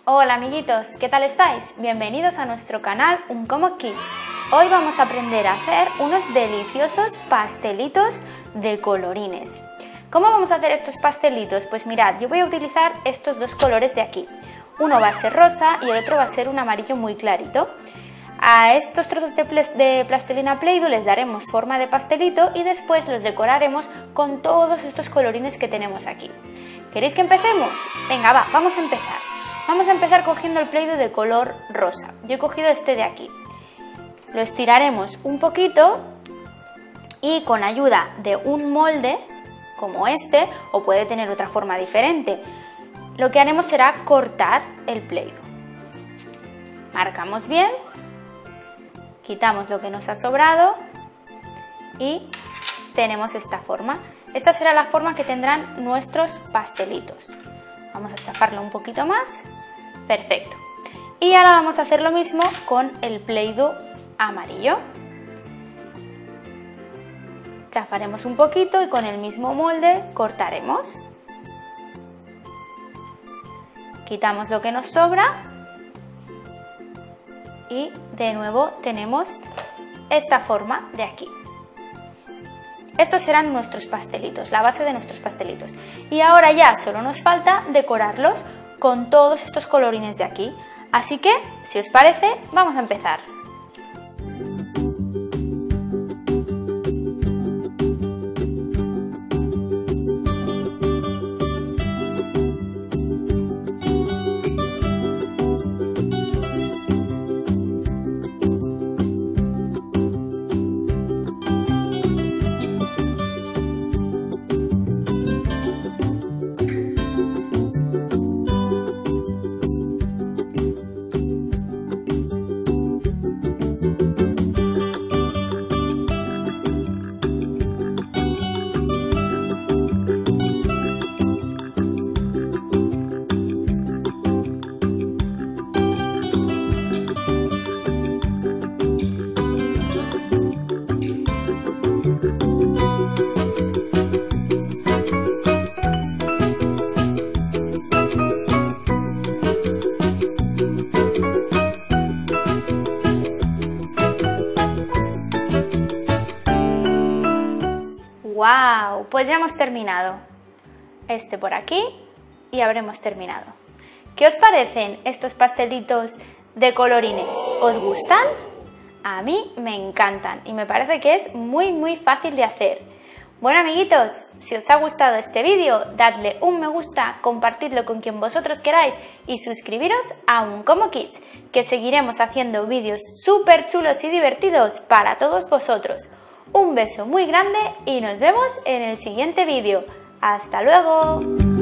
Hola amiguitos, ¿qué tal estáis? Bienvenidos a nuestro canal Uncommon Kids. Hoy vamos a aprender a hacer unos deliciosos pastelitos de colorines. ¿Cómo vamos a hacer estos pastelitos? Pues mirad, yo voy a utilizar estos dos colores de aquí. Uno va a ser rosa y el otro va a ser un amarillo muy clarito. A estos trozos de plastilina Play-Doh les daremos forma de pastelito y después los decoraremos con todos estos colorines que tenemos aquí. ¿Queréis que empecemos? Venga, va, vamos a empezar. Vamos a empezar cogiendo el Play-Doh de color rosa. Yo he cogido este de aquí. Lo estiraremos un poquito y con ayuda de un molde como este, o puede tener otra forma diferente, lo que haremos será cortar el Play-Doh. Marcamos bien, quitamos lo que nos ha sobrado y tenemos esta forma. Esta será la forma que tendrán nuestros pastelitos. Vamos a chafarlo un poquito más. Perfecto. Y ahora vamos a hacer lo mismo con el Play-Doh amarillo. Chafaremos un poquito y con el mismo molde cortaremos. Quitamos lo que nos sobra. Y de nuevo tenemos esta forma de aquí. Estos serán nuestros pastelitos, la base de nuestros pastelitos. Y ahora ya solo nos falta decorarlos con todos estos colorines de aquí. Así que, si os parece, vamos a empezar. ¡Wow! Pues ya hemos terminado. Este por aquí y habremos terminado. ¿Qué os parecen estos pastelitos de colorines? ¿Os gustan? A mí me encantan y me parece que es muy fácil de hacer. Bueno amiguitos, si os ha gustado este vídeo, dadle un me gusta, compartidlo con quien vosotros queráis y suscribiros a Uncommon Kids, que seguiremos haciendo vídeos súper chulos y divertidos para todos vosotros. Un beso muy grande y nos vemos en el siguiente vídeo. ¡Hasta luego!